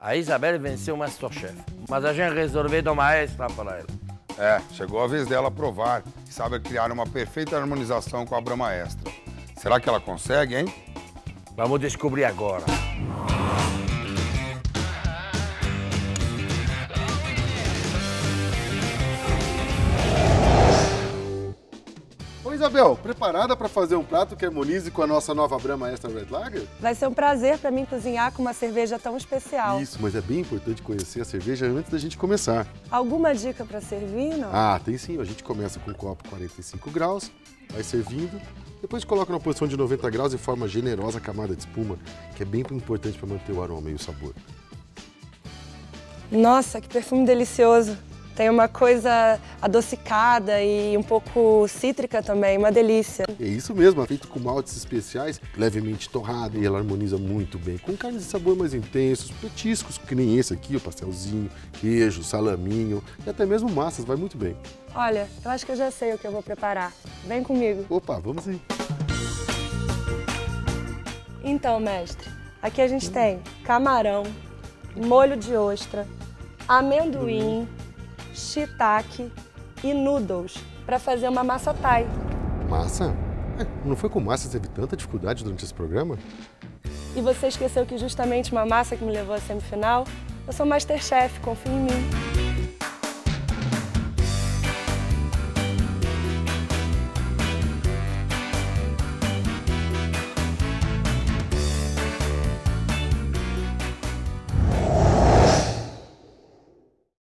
A Isabelle venceu o Masterchef, mas a gente resolveu dar uma extra para ela. É, chegou a vez dela provar que sabe criar uma perfeita harmonização com a Brahma Extra. Será que ela consegue, hein? Vamos descobrir agora. Ô Isabel, preparada para fazer um prato que harmonize com a nossa nova Brahma Extra Red Lager? Vai ser um prazer para mim cozinhar com uma cerveja tão especial. Isso, mas é bem importante conhecer a cerveja antes da gente começar. Alguma dica para servir, não? Ah, tem sim. A gente começa com um copo 45 graus, vai servindo, depois coloca numa posição de 90 graus e forma generosa camada de espuma, que é bem importante para manter o aroma e o sabor. Nossa, que perfume delicioso. Tem uma coisa adocicada e um pouco cítrica também, uma delícia. É isso mesmo, é feito com maltes especiais, levemente torrado, e ela harmoniza muito bem com carnes de sabor mais intensos, petiscos, que nem esse aqui, o pastelzinho, queijo, salaminho e até mesmo massas, vai muito bem. Olha, eu acho que eu já sei o que eu vou preparar. Vem comigo. Opa, vamos aí. Então, mestre, aqui a gente tem camarão, molho de ostra, amendoim, shiitake e noodles para fazer uma massa thai. Massa? Não foi com massa que teve tanta dificuldade durante esse programa? E você esqueceu que justamente uma massa que me levou à semifinal? Eu sou Masterchef, confia em mim.